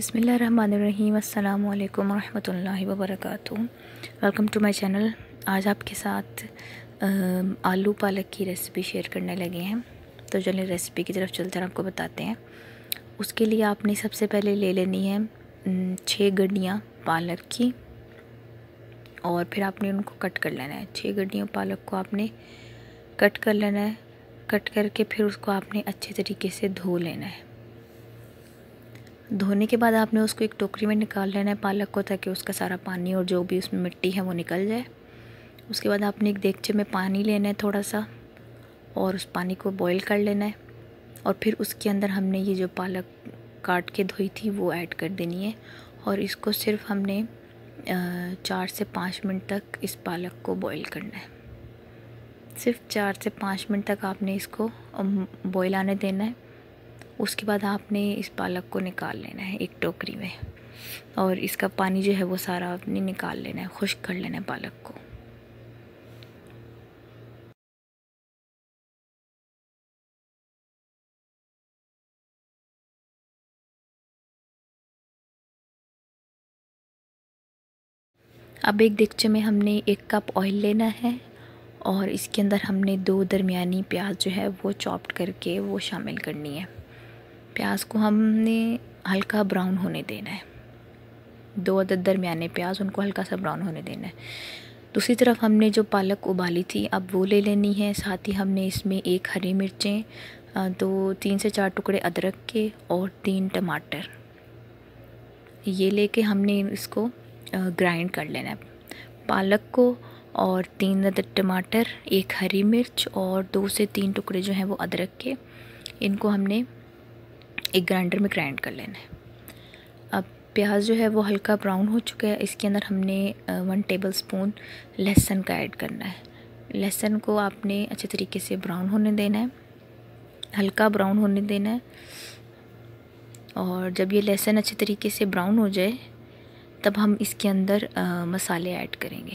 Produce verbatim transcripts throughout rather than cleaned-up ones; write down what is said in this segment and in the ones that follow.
बिस्मिल्लाहिर्रहमानिर्रहीम अस्सलामु अलैकुम रहमतुल्लाहि व बरकातुहू। Welcome to my channel. आज आपके साथ आ, आलू पालक की रेसिपी शेयर करने लगे हैं। तो चलिए रेसिपी की तरफ चलते हैं, आपको बताते हैं। उसके लिए आपने सबसे पहले ले लेनी है छः गड्डियाँ पालक की, और फिर आपने उनको कट कर लेना है। छः गड्डियों पालक को आपने कट कर लेना है। कट करके फिर उसको आपने अच्छे तरीके से धो लेना है। धोने के बाद आपने उसको एक टोकरी में निकाल लेना है पालक को, ताकि उसका सारा पानी और जो भी उसमें मिट्टी है वो निकल जाए। उसके बाद आपने एक देगचे में पानी लेना है थोड़ा सा, और उस पानी को बॉईल कर लेना है। और फिर उसके अंदर हमने ये जो पालक काट के धोई थी वो ऐड कर देनी है, और इसको सिर्फ हमने चार से पाँच मिनट तक इस पालक को बॉईल करना है। सिर्फ चार से पाँच मिनट तक आपने इसको बॉईल आने देना है। उसके बाद आपने इस पालक को निकाल लेना है एक टोकरी में, और इसका पानी जो है वो सारा आपने निकाल लेना है, खुश्क कर लेना है पालक को। अब एक देगचे में हमने एक कप ऑयल लेना है, और इसके अंदर हमने दो दरमियानी प्याज जो है वो चॉप्ड करके वो शामिल करनी है। प्याज को हमने हल्का ब्राउन होने देना है। दो अदद दरमियाने प्याज, उनको हल्का सा ब्राउन होने देना है। दूसरी तरफ हमने जो पालक उबाली थी अब वो ले लेनी है। साथ ही हमने इसमें एक हरी मिर्चें, दो तीन से चार टुकड़े अदरक के, और तीन टमाटर, ये लेके हमने इसको ग्राइंड कर लेना है। पालक को और तीन अदद टमाटर, एक हरी मिर्च और दो से तीन टुकड़े जो हैं वो अदरक के, इनको हमने एक ग्राइंडर में ग्राइंड कर लेना है। अब प्याज जो है वो हल्का ब्राउन हो चुका है। इसके अंदर हमने वन टेबल स्पून लहसुन का ऐड करना है। लहसुन को आपने अच्छे तरीके से ब्राउन होने देना है, हल्का ब्राउन होने देना है। और जब ये लहसुन अच्छे तरीके से ब्राउन हो जाए तब हम इसके अंदर आ, मसाले ऐड करेंगे।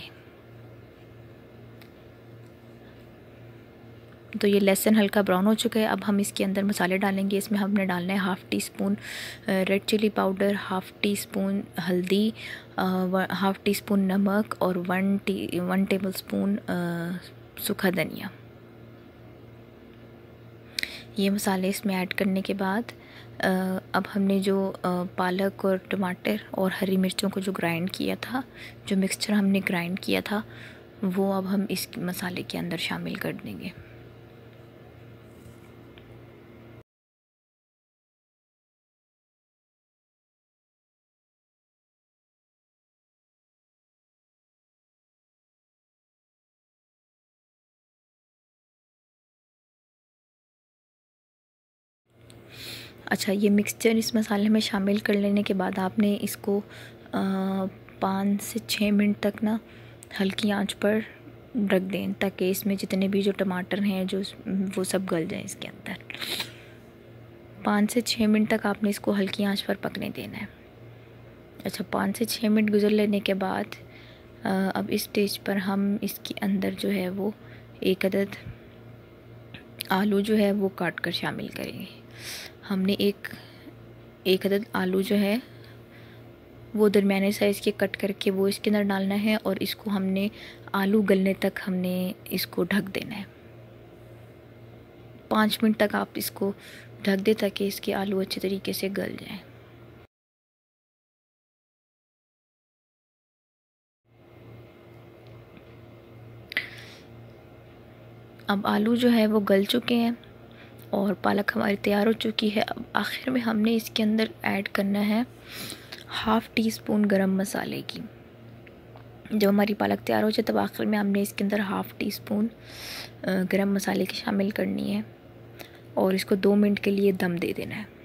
तो ये लहसुन हल्का ब्राउन हो चुका है। अब हम इसके अंदर मसाले डालेंगे। इसमें हमने डालना है half teaspoon red chilli powder, half teaspoon हल्दी, हाफ़ टी स्पून नमक, और one tea one tablespoon सूखा धनिया। ये मसाले इसमें ऐड करने के बाद आ, अब हमने जो आ, पालक और टमाटर और हरी मिर्चों को जो ग्राइंड किया था, जो मिक्सचर हमने ग्राइंड किया था, वो अब हम इस मसाले के अंदर शामिल कर देंगे। अच्छा, ये मिक्सचर इस मसाले में शामिल कर लेने के बाद आपने इसको पाँच से छः मिनट तक ना हल्की आंच पर रख दें, ताकि इसमें जितने भी जो टमाटर हैं जो वो सब गल जाएं इसके अंदर। पाँच से छः मिनट तक आपने इसको हल्की आंच पर पकने देना है। अच्छा, पाँच से छः मिनट गुजर लेने के बाद अब इस स्टेज पर हम इसके अंदर जो है वो एक अदद आलू जो है वो काट कर शामिल करेंगे। हमने एक एक अदद आलू जो है वो दरमियाने साइज़ के कट करके वो इसके अंदर डालना है, और इसको हमने आलू गलने तक हमने इसको ढक देना है। पाँच मिनट तक आप इसको ढक दें ताकि इसके आलू अच्छे तरीके से गल जाएं। अब आलू जो है वो गल चुके हैं और पालक हमारी तैयार हो चुकी है। अब आखिर में हमने इसके अंदर ऐड करना है हाफ़ टी स्पून गरम मसाले की। जब हमारी पालक तैयार हो जाए तब आखिर में हमने इसके अंदर हाफ़ टी स्पून गरम मसाले की शामिल करनी है, और इसको दो मिनट के लिए दम दे देना है।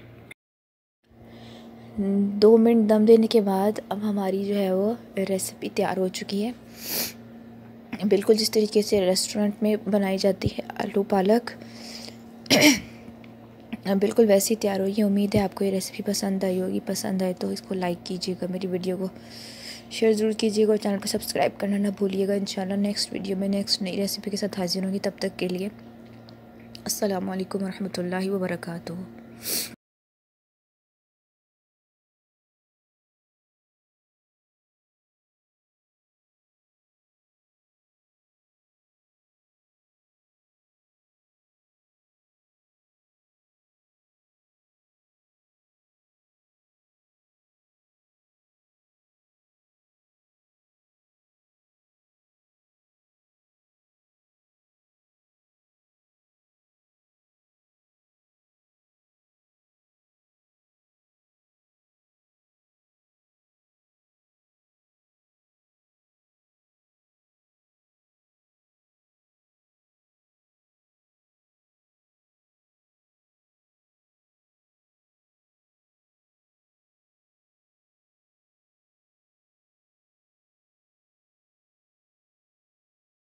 दो मिनट दम देने के बाद अब हमारी जो है वो रेसिपी तैयार हो चुकी है, बिल्कुल जिस तरीके से रेस्टोरेंट में बनाई जाती है आलू पालक, बिल्कुल वैसी तैयार हुई है। उम्मीद है आपको ये रेसिपी पसंद आई होगी। पसंद आए तो इसको लाइक कीजिएगा, मेरी वीडियो को शेयर ज़रूर कीजिएगा, और चैनल को सब्सक्राइब करना ना भूलिएगा। इंशाल्लाह नेक्स्ट वीडियो में नेक्स्ट नई रेसिपी के साथ हाजिर होंगी। तब तक के लिए अस्सलामु अलैकुम रहमतुल्लाहि व बरकातुहू।